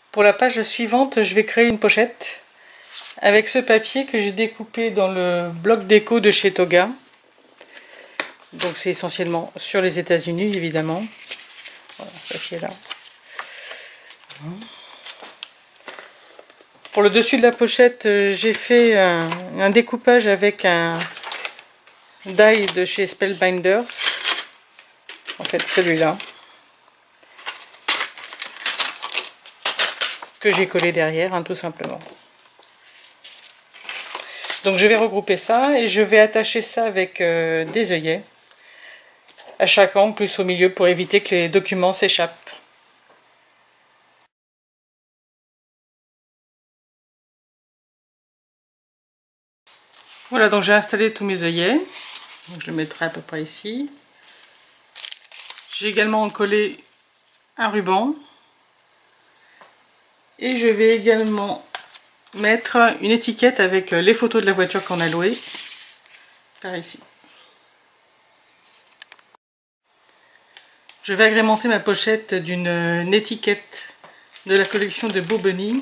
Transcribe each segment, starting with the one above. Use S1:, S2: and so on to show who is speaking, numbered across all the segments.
S1: Pour la page suivante, je vais créer une pochette avec ce papier que j'ai découpé dans le bloc déco de chez Toga. Donc c'est essentiellement sur les États-Unis évidemment. Voilà, ce papier là. Pour le dessus de la pochette, j'ai fait un découpage avec un die de chez Spellbinders. En fait celui-là. Que j'ai collé derrière, hein, tout simplement. Donc je vais regrouper ça et je vais attacher ça avec des œillets à chaque angle plus au milieu pour éviter que les documents s'échappent. Voilà, donc j'ai installé tous mes œillets. Donc je le mettrai à peu près ici. J'ai également collé un ruban. Et je vais également mettre une étiquette avec les photos de la voiture qu'on a louée, par ici. Je vais agrémenter ma pochette d'une étiquette de la collection de Bo Bunny.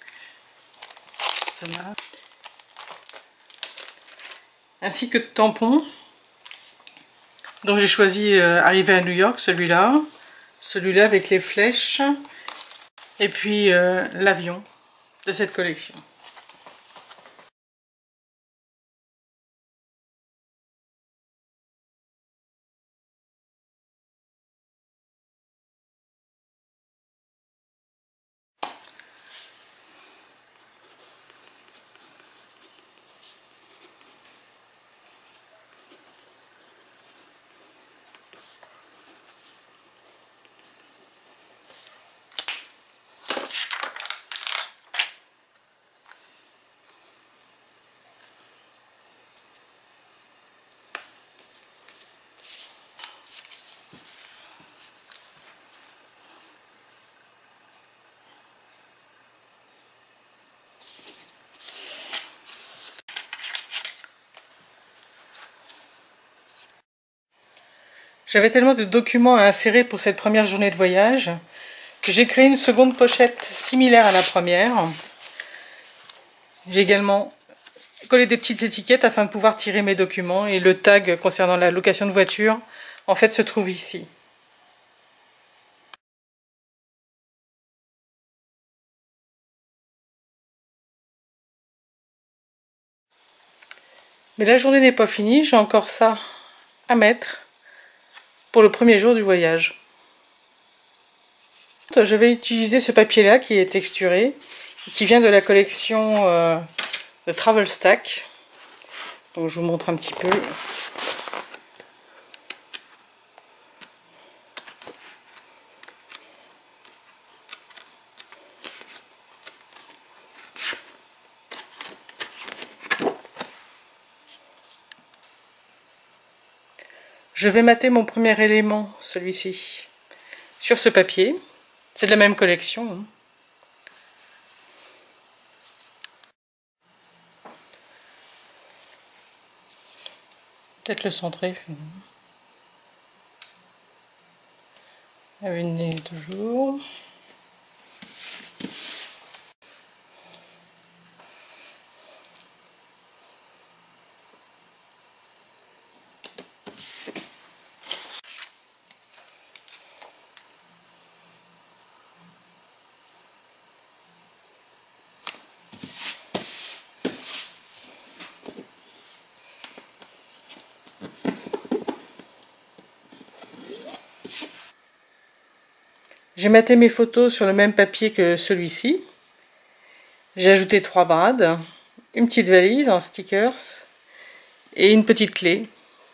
S1: Ainsi que de tampons. Donc j'ai choisi Arrivé à New York, celui-là. Celui-là avec les flèches. Et puis l'avion de cette collection. J'avais tellement de documents à insérer pour cette première journée de voyage que j'ai créé une seconde pochette similaire à la première. J'ai également collé des petites étiquettes afin de pouvoir tirer mes documents et le tag concernant la location de voiture en fait se trouve ici. Mais la journée n'est pas finie, j'ai encore ça à mettre pour le premier jour du voyage. Je vais utiliser ce papier là qui est texturé, qui vient de la collection de Travel Stack. Donc je vous montre un petit peu. Je vais mater mon premier élément, celui-ci, sur ce papier. C'est de la même collection. Hein. Peut-être le centrer. Une nez toujours. J'ai maté mes photos sur le même papier que celui-ci. J'ai ajouté 3 brades, une petite valise en stickers et une petite clé.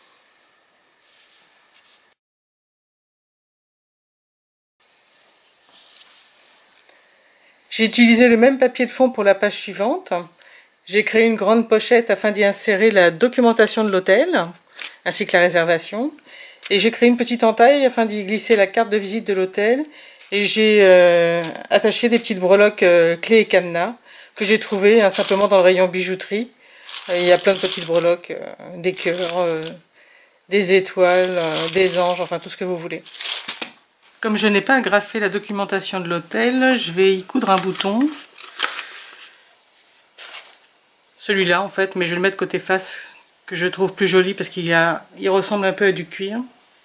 S1: J'ai utilisé le même papier de fond pour la page suivante. J'ai créé une grande pochette afin d'y insérer la documentation de l'hôtel, ainsi que la réservation. Et j'ai créé une petite entaille afin d'y glisser la carte de visite de l'hôtel. Et j'ai attaché des petites breloques clés et cadenas que j'ai trouvées simplement dans le rayon bijouterie. Il y a plein de petites breloques, des cœurs, des étoiles, des anges, enfin tout ce que vous voulez. Comme je n'ai pas agrafé la documentation de l'hôtel, je vais y coudre un bouton. Celui-là en fait, mais je vais le mettre côté face, que je trouve plus joli parce il ressemble un peu à du cuir.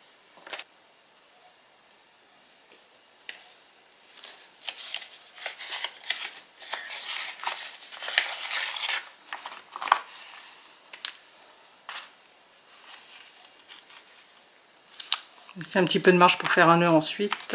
S1: C'est un petit peu de marge pour faire un nœud ensuite.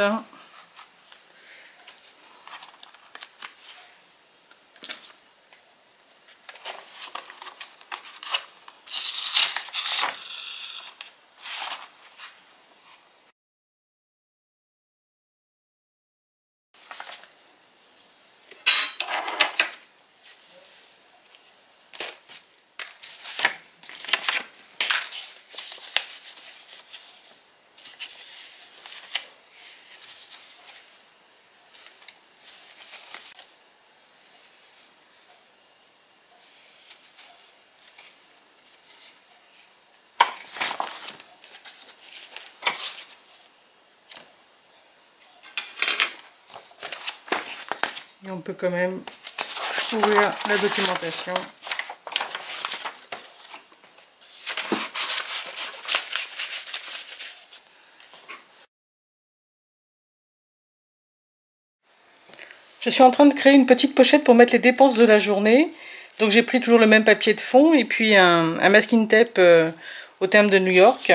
S1: Et on peut quand même ouvrir la documentation. Je suis en train de créer une petite pochette pour mettre les dépenses de la journée. Donc j'ai pris toujours le même papier de fond et puis un masking tape au terme de New York.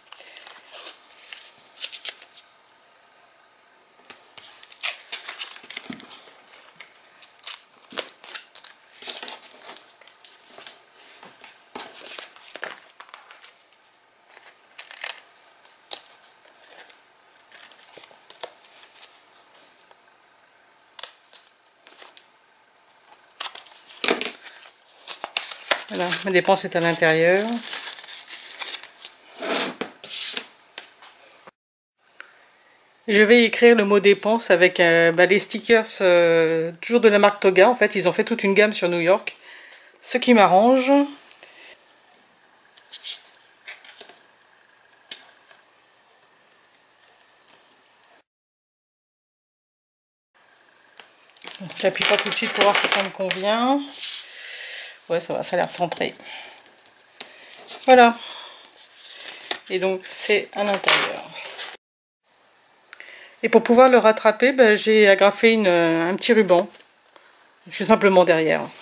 S1: Voilà, ma dépense est à l'intérieur. Je vais écrire le mot dépense avec les stickers toujours de la marque Toga. En fait, ils ont fait toute une gamme sur New York, ce qui m'arrange. J'appuie pas tout de suite pour voir si ça me convient. Ouais, ça va, ça a l'air centré. Voilà. Et donc, c'est à l'intérieur. Et pour pouvoir le rattraper, j'ai agrafé un petit ruban. Je suis simplement derrière.